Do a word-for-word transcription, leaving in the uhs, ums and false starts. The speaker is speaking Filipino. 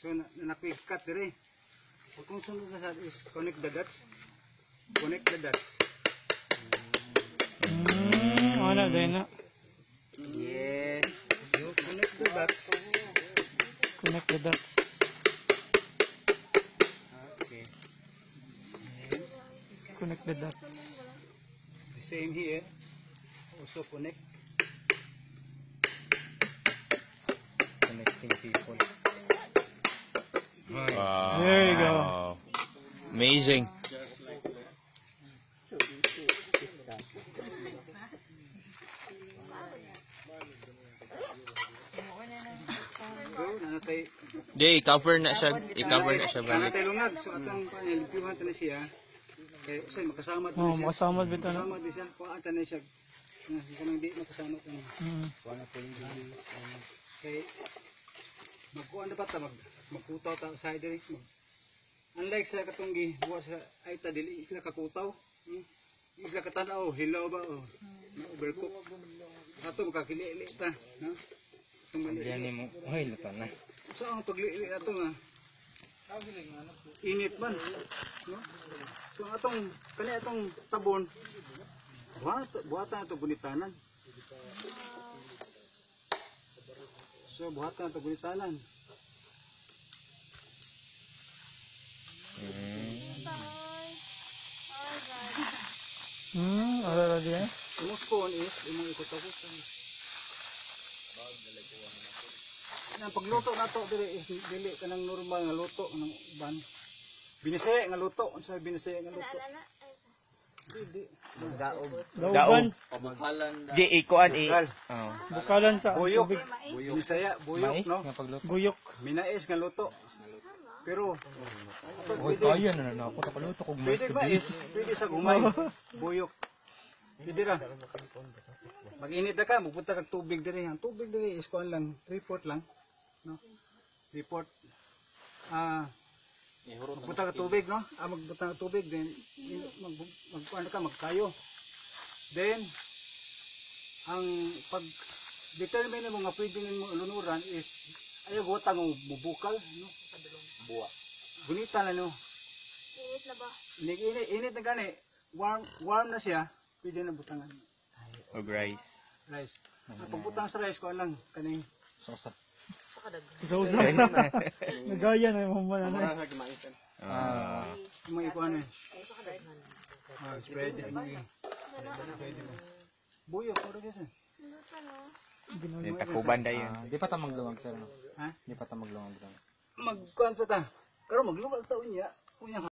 So na na-quick cut dire. Kung sunod na sa is connect the dots. Connect the dots. Hmm, wala din na. Yes. You connect the dots. Connect the dots. Okay. Connect the dots. The same here. Also connect. Connecting people. Wow. There you go. Amazing. So, nanatay, Di, i-cover na siya. I-cover na siya balik. nanatay lungag. So, atong panel, lipiwan na siya. Kaya, usay, makasama Oh, na siya. makasama bito na. Makasama din siya. Kuhaan na siya. Ah, kanang di makasama na. Hmm. Kaya, magkuhan na pa ta, mag, magkutaw ta sa diri. Mag, unlike sa katunggi, buwa sa ay ta dili isla kakutaw. Hmm? Isla katanaw, hilaw ba o. Na overcook. Ato makakilili ta, no? Itong mali- Yan mo. Ay, luto na. So ang paglili ato nga init man, no? So atong kani atong tabon buhat buhatan ato gunitanan. So buhatan ato gunitanan. Hmm, wala din. Umuskon is imong ikot-ikutan. Ang pagluto nato dili is dili kanang normal nga luto ng uban. Binisaya nga luto, unsa binisaya nga luto? Dili. Daog. Dauban. Di, ikuan i. Bukal. Oh. Bukalan sa Buyok. tubig. Binisaya, buyok, Mais no? nga pagluto. Guyok. Minais nga luto. Pero Uy, kaya na na ako. Nakaluto kong mais. pwede mais, pwede sa gumay, buyok. Pwede ra. Mag-init na ka, magpunta kag tubig diri. Ang tubig diri is kuan lang, report lang, no? Report. Ah, magpunta ka tubig, no? Ah, magpunta ka tubig, then mag magkuan ka, magkayo. Then ang pag determine mo nga pwede nimo lunuran is ayaw gutang mo bubukal, no? Buwa. Gunita na no. Init na ba? Init, init, init na gani. Warm, warm na siya. Pwede na butangan. Og rice. Rice. Ang pagbutang sa rice ko lang kaning Sosa. Sausa. Nagaya na yung mga na. Ah. mga ikuan eh. Ah, spread yan. Buyo, puro kasi. Yung takuban da yun. Di pa ta maglungag sir. Ha? Di pa ta maglungag. Magkuan pa ta. Pero maglugag taon niya. Kunya